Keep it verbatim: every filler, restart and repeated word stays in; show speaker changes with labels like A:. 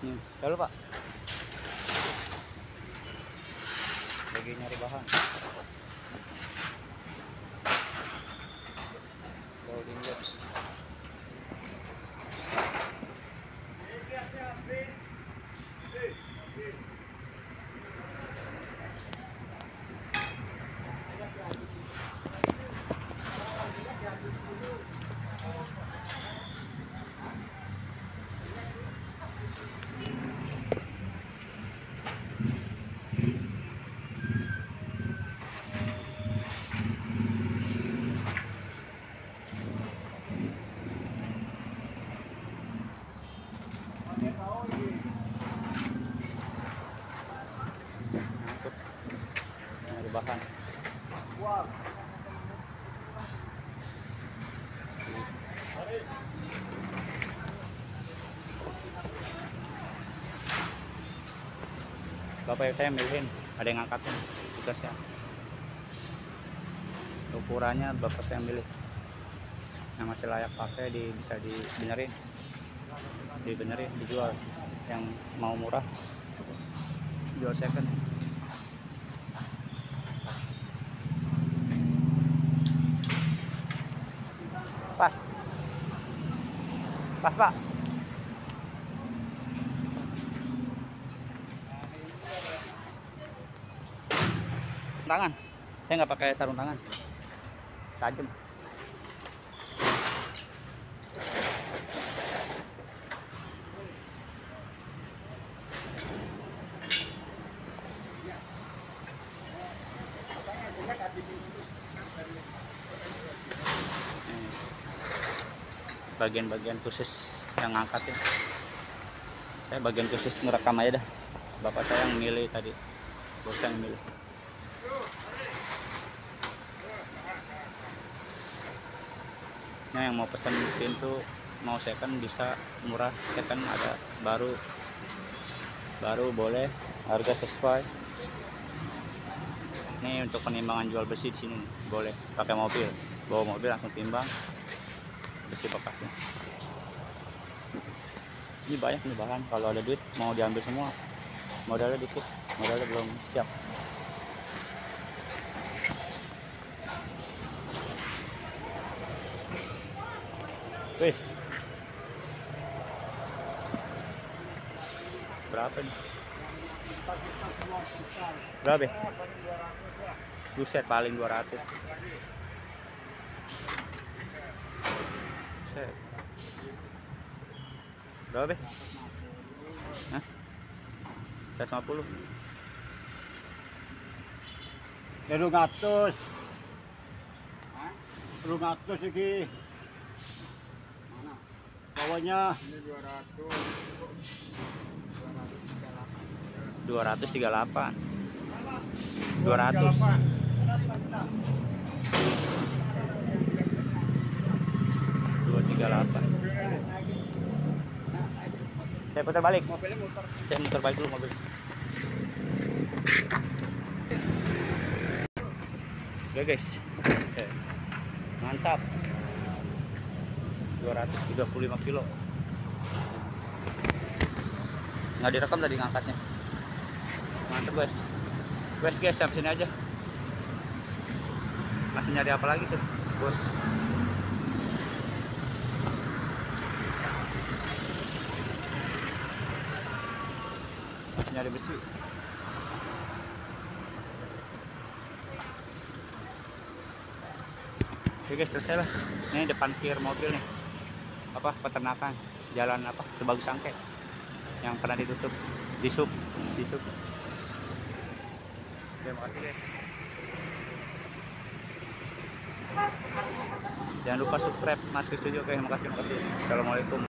A: Nih, halo Pak. Lagi nyari bahan. Loading lot. Untuk nyari bahan. Bapak saya milihin, ada yang ngangkatin tugasnya. Ukurannya bapak saya milih yang masih layak pakai, di, bisa dibenerin, dibenerin, dijual. Yang mau murah jual second. Pas, pas Pak. Tangan, saya nggak pakai sarung tangan, tajam. Bagian-bagian khusus yang ngangkatin, saya bagian khusus ngerekam aja dah. Bapak saya yang milih tadi, bos saya yang milih. Nah, yang mau pesan pintu, mau second bisa, murah second ada, baru baru boleh, harga sesuai. Ini untuk penimbangan jual besi di sini nih, boleh pakai mobil, bawa mobil langsung timbang besi bekasnya. Ini banyak nih bahan, kalau ada duit mau diambil semua. Modalnya dikit, modalnya belum siap. Wih, berapa nih? Berapa? Buset, paling dua ratus. Buset. Berapa? Hah? seratus lima puluh.
B: Telung atus. Telung atus iki. Mana? Bawahnya ini dua ratus.
A: dua ratus tiga puluh delapan. dua ratus. dua ratus tiga puluh delapan. Saya putar balik. Mobilnya muter. Saya muter balik dulu mobil. Oke guys. Oke. Mantap. dua ratus tiga puluh lima kilo. Nggak direkam tadi ngangkatnya. Mantap guys. Guys guys, sampai sini aja. Masih nyari apa lagi tuh, bos? Masih nyari besi. Oke guys, selesai lah. Ini depan kir mobil nih. Apa peternakan, jalan apa? Tebagus Angke. Yang pernah ditutup, disub, disub. Terima kasih guys. Jangan lupa subscribe Mas Studio. Oke, terima kasih, terima kasih. Assalamualaikum.